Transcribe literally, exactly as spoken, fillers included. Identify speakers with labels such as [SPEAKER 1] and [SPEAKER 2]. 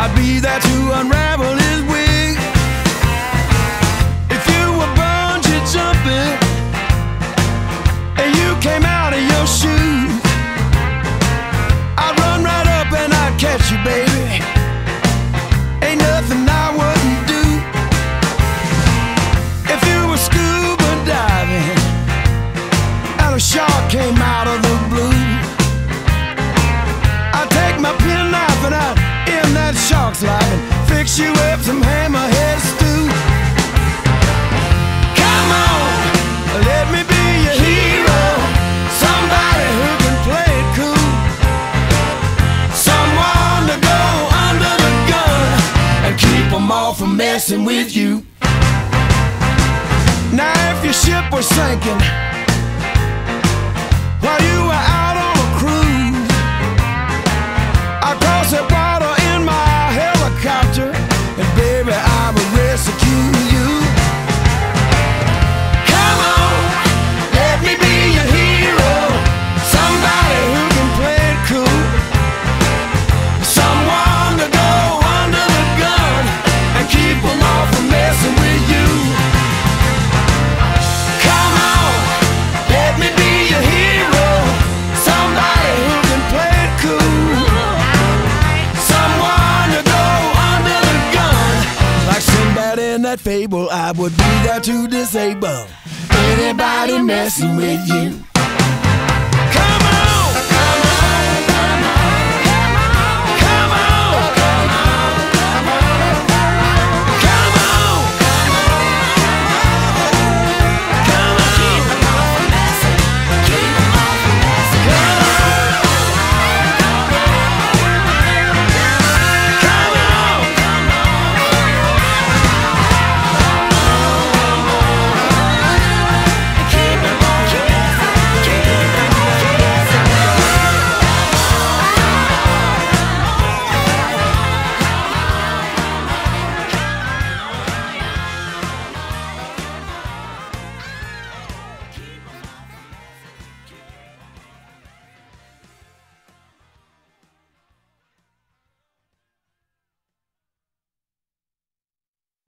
[SPEAKER 1] I'd be there to unravel his wig. If you were bungee jumping and you came out of your shoes, I'd run right up and I'd catch you, baby. Ain't nothing I wouldn't do. If you were scuba diving and a shark came out of the blue, I'd take my penknife and I'd end that shark's life and fix you up some Hammerhead Stew. Come on, let me be your hero, somebody who can play it cool, someone to go under the gun and keep them all from messing with you. Now if your ship was sinking while you were out on a cruise, I'd cross that water in my helicopter and baby I would rescue you. Come on, let me be your hero, somebody who can play it cool, someone to go under the gun and keep them all from messing with you. Come on, let me be your hero, somebody who can play it cool, someone to go under the gun. Like Sinbad in that fable, I would be there to disable anybody messing with you.